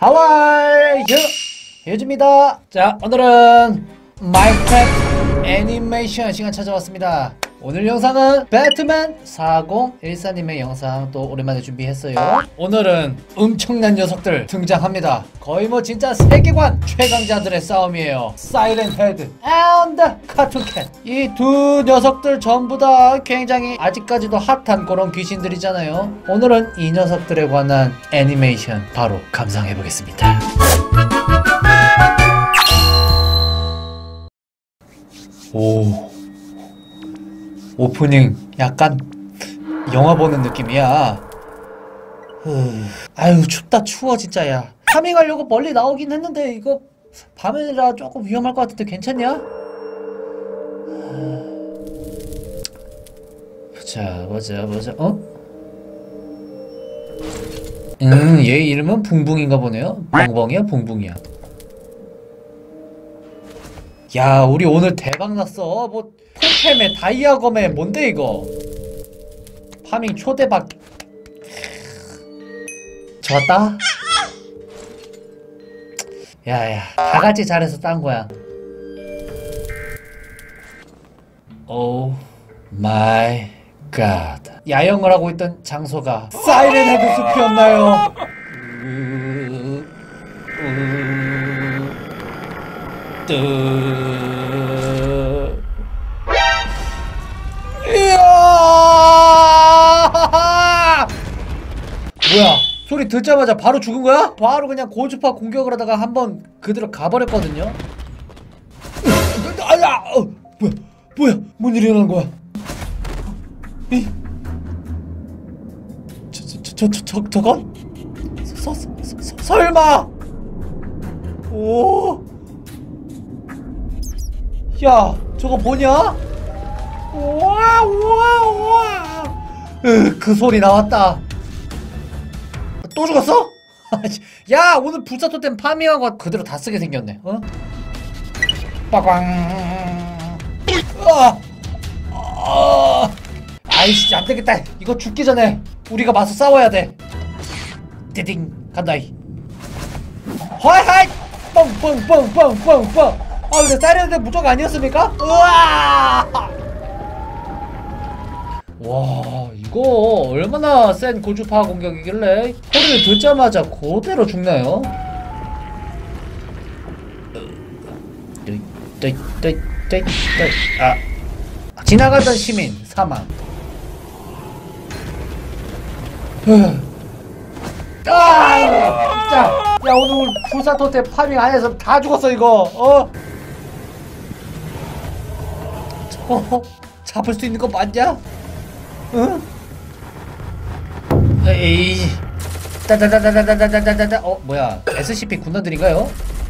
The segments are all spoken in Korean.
하와이 유즈입니다. 자, 오늘은 마인크래프트 애니메이션 시간 찾아왔습니다. 오늘 영상은 배트맨 4014님의 영상 또 오랜만에 준비했어요. 오늘은 엄청난 녀석들 등장합니다. 거의 뭐 진짜 세계관 최강자들의 싸움이에요. 사이렌 헤드 and 카툰캣, 이 두 녀석들 전부 다 굉장히 아직까지도 핫한 그런 귀신들이잖아요. 오늘은 이 녀석들에 관한 애니메이션 바로 감상해보겠습니다. 오, 오프닝 약간 영화 보는 느낌이야. 아유, 춥다 추워 진짜야. 파밍하려고 멀리 나오긴 했는데 이거 밤이라 조금 위험할 것 같은데 괜찮냐? 보자. 얘 이름은 붕붕인가 보네요. 벙벙이야 붕붕이야. 야, 우리 오늘 대박났어. 뭐 폴템에 다이아검에 뭔데 이거. 파밍 초대박. 좋았다. 야야, 다같이 잘해서 딴거야. 오 마이 갓, 야영을 하고 있던 장소가 사이렌 헤드 숲이었나요? 이야! 뭐야? 소리 듣자마자 바로 죽은 거야? 바로 그냥 고주파 공격을 하다가 한번 그대로 가버렸거든요? 아야! 뭐야? 뭔 일이 일어난 거야? 저건? 설마! 오! 야, 저거 뭐냐? 우와. 그 소리 나왔다. 또 죽었어? 야, 오늘 불사 토템 파밍한 거 그대로 다 쓰게 생겼네. 어? 빠광. 아이씨, 안 되겠다. 이거 죽기 전에 우리가 맞서 싸워야 돼. 띠딩 간다이. 하이 뻥. 아, 근데 사이렌드 무적 아니었습니까? 우와! 와, 이거 얼마나 센 고주파 공격이길래 소리를 듣자마자 그대로 죽나요? 아, 지나가던 시민 사망. 진짜. 야, 오늘 불사 토템 파밍 안 해서 다 죽었어 이거. 저거 잡을 수 있는 거 맞냐? 응? 에이. 따다다다다다다다다다. 뭐야? SCP 군단들인가요?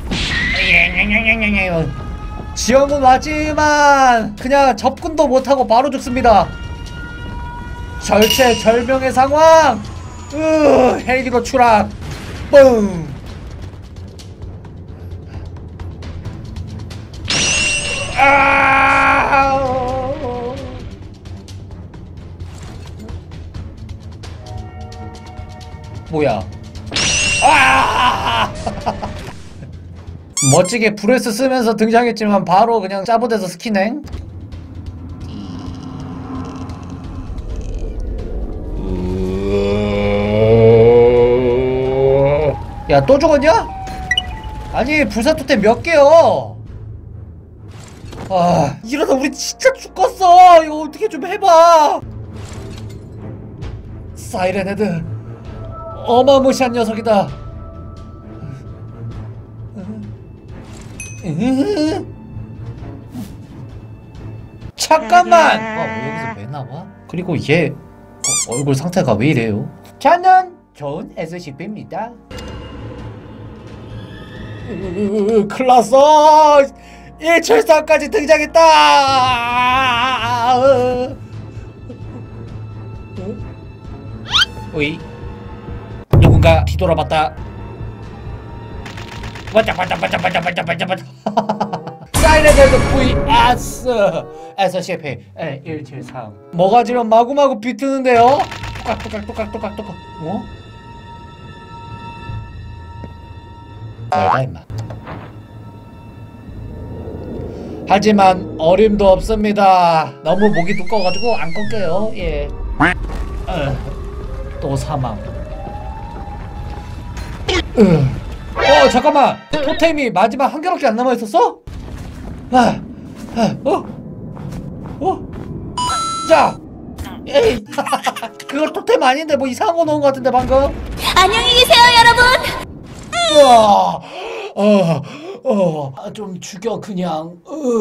지형은 왔지만 그냥 접근도 못하고 바로 죽습니다. 절체절명의 상황. 헬기도 추락. 뿡. 뭐야? 멋지게 브레스 쓰면서 등장했지만 바로 그냥 짜부대서 스키냉. 야, 또 죽었냐? 아니, 불사토템 몇 개요? 아, 이러다 우리 진짜 죽겠어. 이거 어떻게 좀 해봐. 사이렌 헤드 어마무시한 녀석이다. 잠깐만. 왜 여기서 왜 나와? 그리고 얘 얼굴 상태가 왜 이래요? 저는 좋은 SCP입니다. 클났어. 173까지 등장했다. 오이, 누군가 뒤돌아봤다. 반짝. 사이렌 헤드 vs SCP-173. 뭐가지럼 마구마구 비트는데요? 똑깍. 너다 임마. 하지만 어림도 없습니다. 너무 목이 두꺼워가지고 안 꺾여요. 예. 또 사망. 잠깐만. 토템이 마지막 한 개밖에 안 남아 있었어? 자. 에이. 그거 토템 아닌데 뭐 이상한 거 넣은 거 같은데 방금. 안녕히 계세요, 여러분. 좀 죽여 그냥.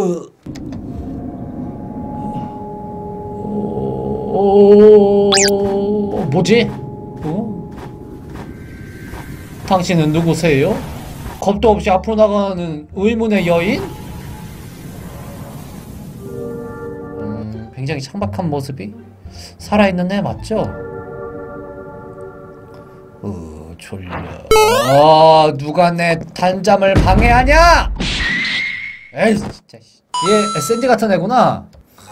뭐지? 당신은 누구세요? 겁도 없이 앞으로 나가는 의문의 여인? 굉장히 창박한 모습이 살아있는 애 맞죠? 졸려. 누가 내 단잠을 방해하냐? 에이 진짜. 얘 샌디 같은 애구나.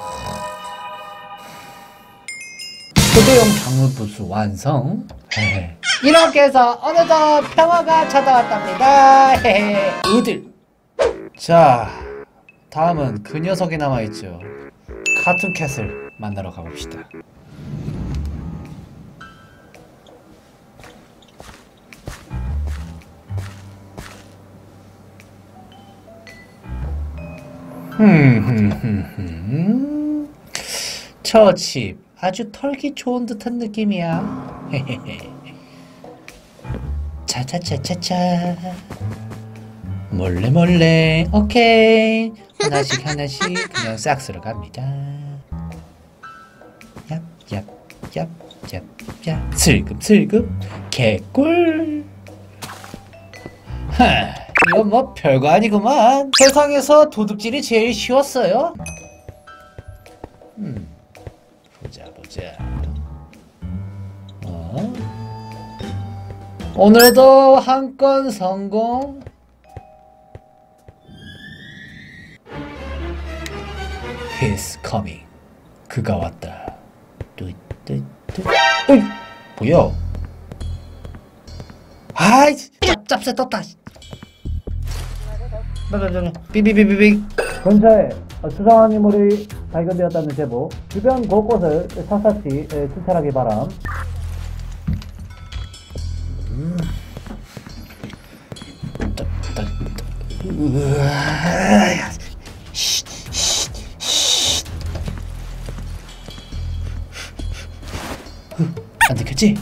초대형 방울부스 완성. 이렇게 해서 어느덧 평화가 찾아왔답니다. 으들. 자, 다음은 그 녀석이 남아있죠. 카툰 캣을 만나러 가봅시다. 저 집 아주 털기 좋은 듯한 느낌이야. 차차차차차. 몰래 오케이. 하나씩 그냥 싹 쓸어 갑니다. 얍 슬금 개꿀. 이건 뭐 별거 아니구만. 세상에서 도둑질이 제일 쉬웠어요. 보자. 오늘도 한 건 성공. He's coming. 그가 왔다. 어이, 뭐야? 아이, 짭새 떴다. 삐삐삐삐삐. 근처에 수상한 인물이 발견되었다는 제보. 주변 곳곳을 샅샅이 추천하기 바람. 안 들켰지?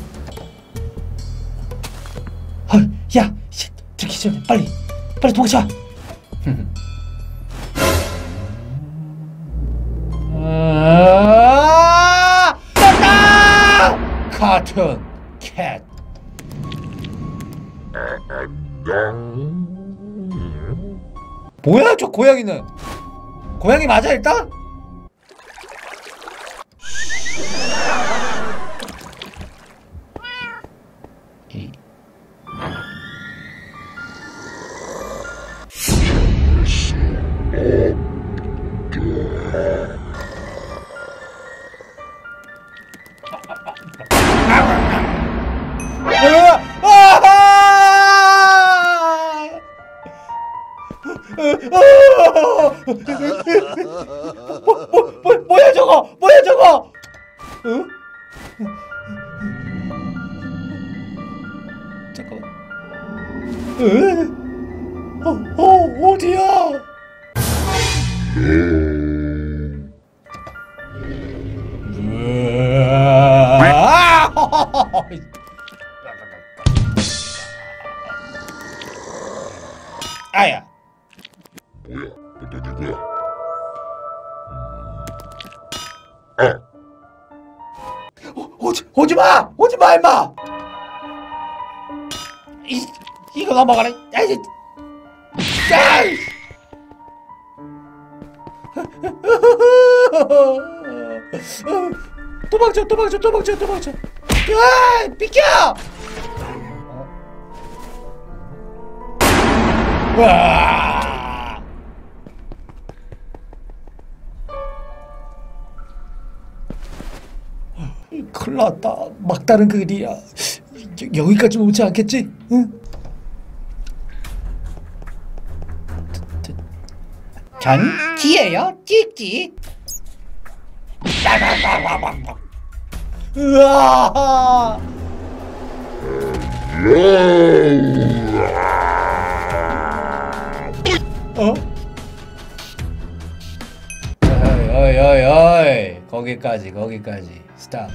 야! 들키기 전에 빨리 도망쳐! 떴다! 카툰 캣. 뭐야 저 고양이는? 고양이 맞아 일단? 뭐야 저거? 응? 잠깐만. 어디야? 아야. 오지마 임마. 이거 넘어가래. 도망쳐. 야, 비켜. 와. 큰일 났다. 막다른 그 일이야. 여기까지 오지 않겠지? 응? 전 기예요. 찍찍. 으아. 어? 어이 거기까지 스탑.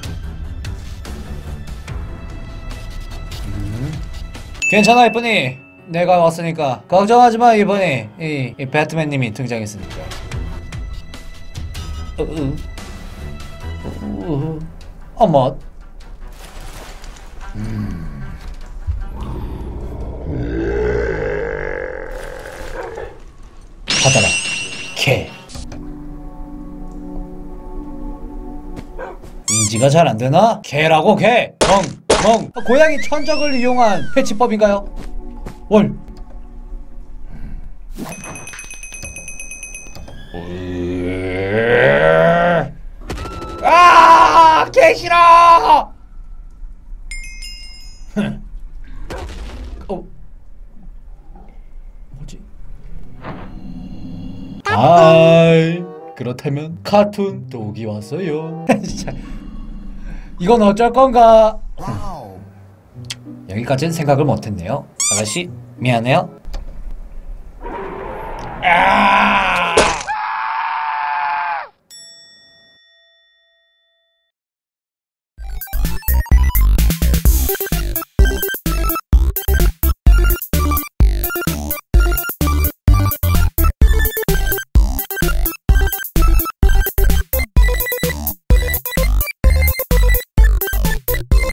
괜찮아 이쁜이, 내가 왔으니까 걱정하지마. 이번에 이 배트맨님이 등장했으니까. 어머. 받아라 개. 인지가 잘 안되나? 개라고 개! 멍! 고양이 천적을 이용한 패치법인가요? 월! 아! 개 싫어! 뭐지? 아이, 그렇다면 카툰 독이 왔어요. 진짜 이건 어쩔 건가? 여기까지는 생각을 못했네요. 아가씨 미안해요. 아!